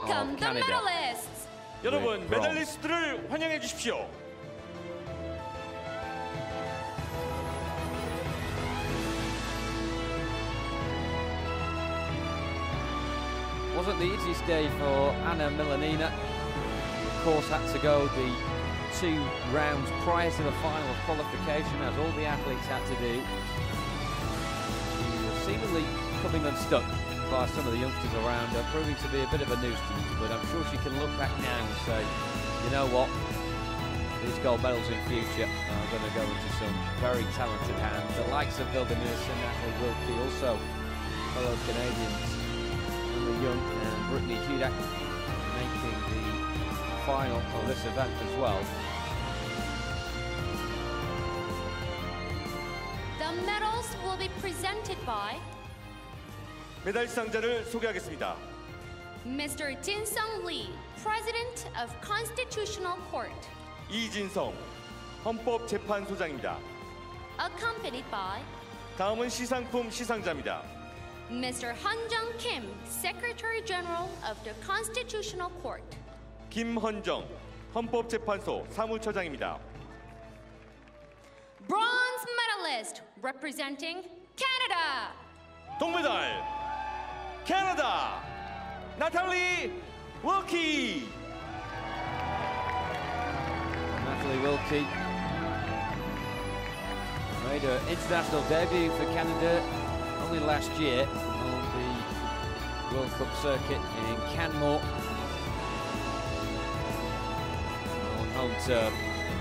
Welcome the medalists. 여러분, 메달리스트를 환영해 주십시오. Wasn't the easiest day for Anna Milanina. Of course, had to go the 2 rounds prior to the final qualification, as all the athletes had to do. She was seemingly coming unstuck by some of the youngsters around her, proving to be a bit of a nuisance, but I'm sure she can look back now and say, you know what, these gold medals in future are going to go into some very talented hands. The likes of Vilde Nielsen, Natalie Wilkie, also fellow Canadians, Emma Young and Brittany Hudak making the final of this event as well. The medals will be presented by 메달 수상자를 소개하겠습니다. Mr. Jin-sung Lee, President of Constitutional Court. 이진성 헌법재판소장입니다. Accompanied by 다음은 시상품 시상자입니다. Mr. Han-jung Kim, Secretary General of the Constitutional Court. 김헌정 헌법재판소 사무처장입니다. Bronze medalist representing Canada. 동메달 캐나다 나탈리 윌키. Natalie Wilkie made her international debut for Canada only last year on the World Cup circuit in Canmore on home turf.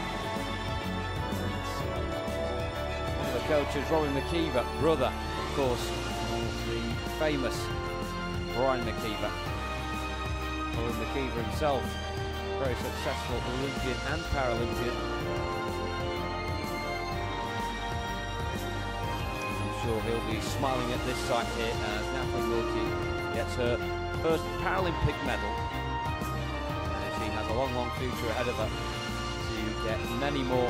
One of the coaches, Robin McKeever, brother, of course, of the famous Brian McKeever. Robin McKeever himself, very successful Olympian and Paralympian. I'm sure he'll be smiling at this sight here as Natalie Wilkie gets her first Paralympic medal. And she has a long, long future ahead of her to get many more.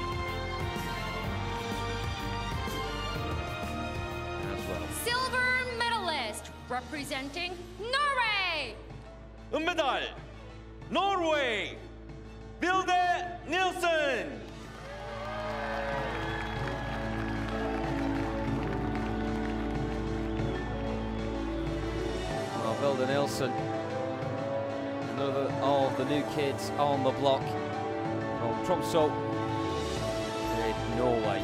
As well. Silver medalist representing Norway. 은메달 노르웨이 빌데 닐슨. Well, Vilde Nielsen, another of the new kids on the block from Tromsø in Norway.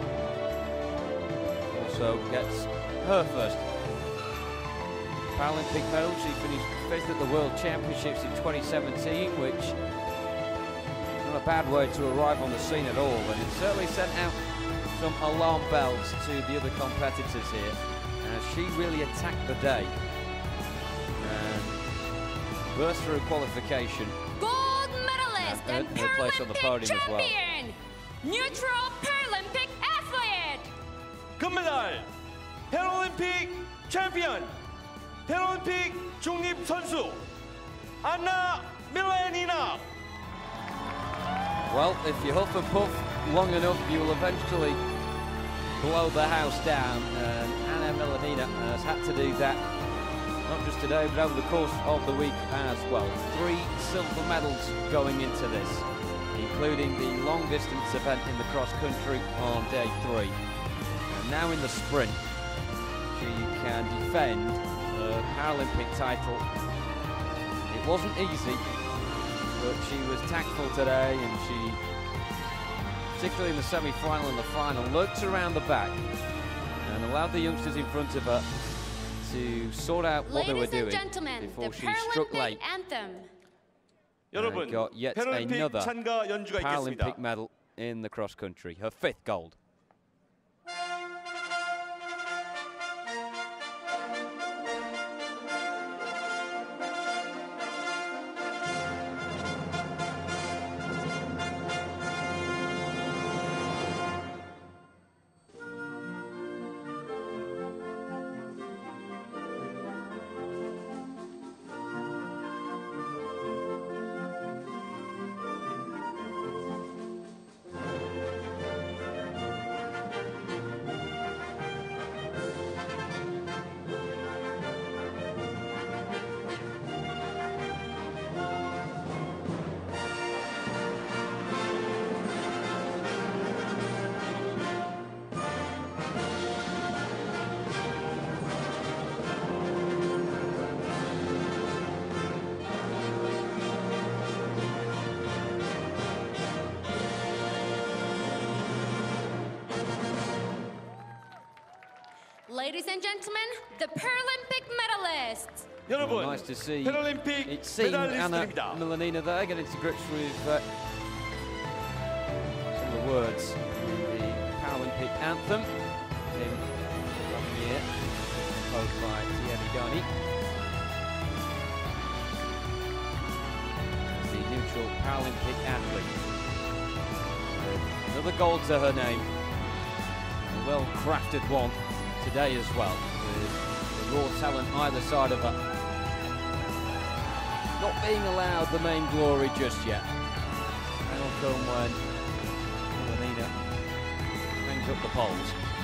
Also gets her first Paralympic medal. She finished 5th at the World Championships in 2017, which is not a bad way to arrive on the scene at all, and it certainly sent out some alarm bells to the other competitors here, as she really attacked the day and burst through qualification. Gold medalist and her place on the Paralympic podium as well. champion. Neutral Paralympic athlete. 금메달 패럴림픽 챔피언 패럴림픽 중립 선수 안나 밀라니나. Well, if you huff and puff long enough, you will eventually blow the house down, and Anna Milanina has had to do that, not just today, but over the course of the week as well. 3 silver medals going into this, including the long distance event in the cross country on day 3. And now in the sprint, she can defend the Paralympic title. It wasn't easy, but she was tactful today, and she, particularly in the semi-final and the final, lurked around the back and allowed the youngsters in front of her to sort out what they were doing before she struck late and got yet another Paralympic medal in the cross-country, her 5th gold. ladies and gentlemen, the Paralympic medalists. 여러분, Nice to see 패럴림픽 it seemed Anna 메달리스트입니다. Milanina there getting to grips with some of the words in the Paralympic anthem in last year, composed by Thierry Garny. The neutral Paralympic athlete. Another gold to her name. A well-crafted one today as well, with the raw talent either side of her. Not being allowed the main glory just yet. And will come when Milanina hangs up the poles.